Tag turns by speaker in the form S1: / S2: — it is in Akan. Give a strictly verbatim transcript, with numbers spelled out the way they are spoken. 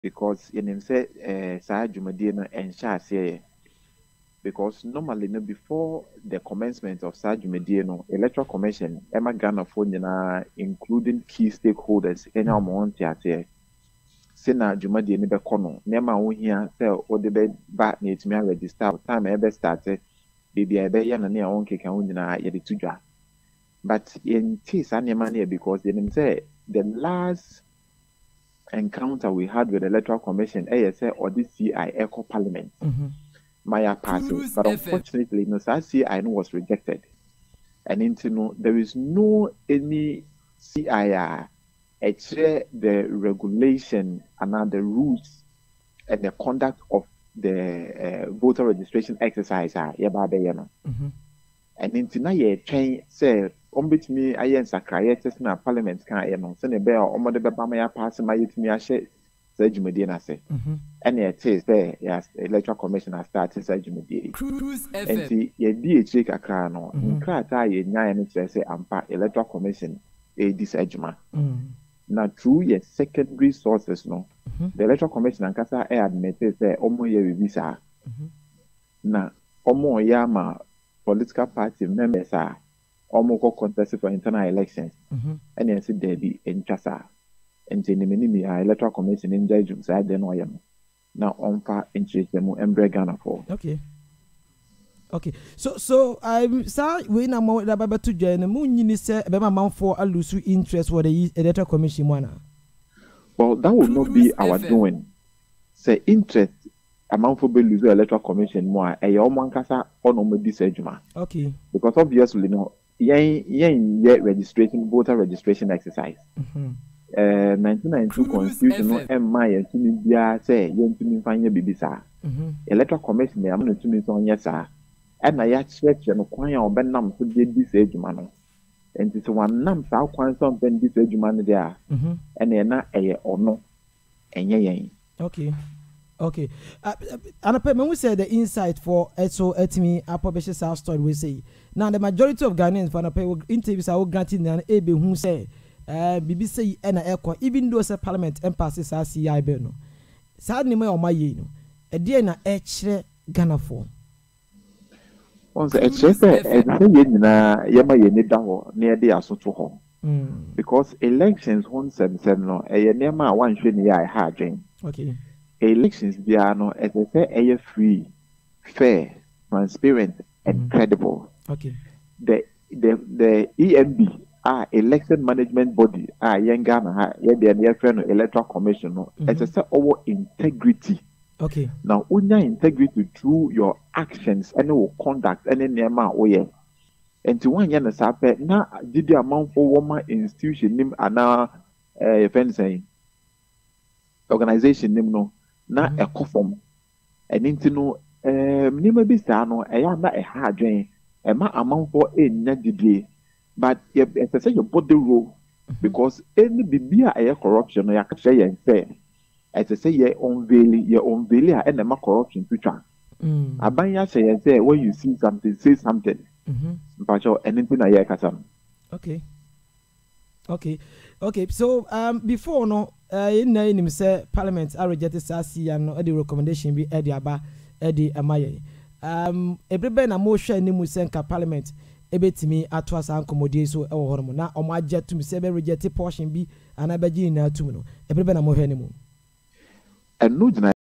S1: because in him say uh sa dwumadi no ensha ase because normally no before the commencement of sa dwumadi no Electoral Commission ema Ghana for nyina including key stakeholders enya omo ntia ase se na dwumadi ni be kono nema wo hia se o de be ba na etimi register time e be start baby e be ya na ne won keka wo nyina ye de tudwa but in case anema na because they say the last encounter we had with the Electoral Commission, A S A or the C I Echo Parliament, mm-hmm. Maya passing. But unfortunately, no, C I was rejected. And into no, there is no any C I R, actually the regulation and the rules and the conduct of the uh, voter registration exercise. Mm-hmm. And into now, you train say. Ombit me ayen Secrete na parliament kan ayen no se ne be o mo de beba ma ya pass ma yetimi a hye sa dwumadi na se and it is there yes Electoral Commission has started sa dwumadi and see ye di echi kakra no nkrata ye nyaa ne kire se ampa Electoral Commission e dis adwuma na through your secondary sources no the Electoral Commission ankasa e admit say omo ye revisa na omo ya ma political party members are almost contested for internal elections, mm-hmm. and then said there be in Chassa, and the mini Electoral Commission in Jajum side then I am now on far interest them embrace Ghana for.
S2: Okay. Okay. So so I'm sorry we na more about to join the moon you say about man for a lose interest for the Electoral Commission one.
S1: Well, that will not be our doing. Say interest amount for be lose Electoral Commission more a young kasa on no this ejuma.
S2: Okay.
S1: Because obviously no yen yen yet registration voter registration exercise. Mm-hmm. Uh, nineteen ninety-two constitution no emma yen to me bia say yen to me fanya bibisa. Electoral Commission am no to me so nya sa. E na ya church no kwan ya obenam so de this ejuma no. Enti so wan nam sa kwan so ben this ejuma no dia. Mhm. E na na eye ono enye yen.
S2: Okay. Okay. Uh, and when we say the insight for so at me, I publish our story, we say now the majority of Ghanaians for the interviews are granting an A B who say, uh, B B C and Echo, even though a parliament and passes our C I B no. Sadly, my or my no, a dear na H Ghana for.
S1: Once a chef, na Yama Yenida near the Asoto home. Because elections one seven seven no, a Yanema one shiny I had dream.
S2: Okay.
S1: Elections they are no as I say are free, fair, transparent, and mm-hmm. credible.
S2: Okay.
S1: The the the E M B are election management body are young Ghana yeah they are near friend Electoral Commission no mm-hmm. as I say our integrity.
S2: Okay.
S1: Now when your integrity through your actions and your conduct and then your oh yeah. And to one year sape na did the amount for woman institution name and now uh fencing organization name no. Na mm-hmm. a conform and into no um nima bi sa no e ya na e ha adwen e ma amount for a nya didie but e say your body role mm-hmm. because any bibia e corruption no ya ka say yen say e say ye unveil ye unveil a e ma corruption twitwa mm aban ya say say when you see something say something mhm but your anything na ye kasa.
S2: Okay. Okay. Okay, so um before no uh in him say parliament are rejected sasi and no the recommendation be e aba e di amaye um everybody na mo hwe ni mu senka parliament e betimi ato asa ankomodie so e wo hono na o ma agye to me say be reject portion bi ana be gi na to no everybody na mo hwe ni mu
S1: and no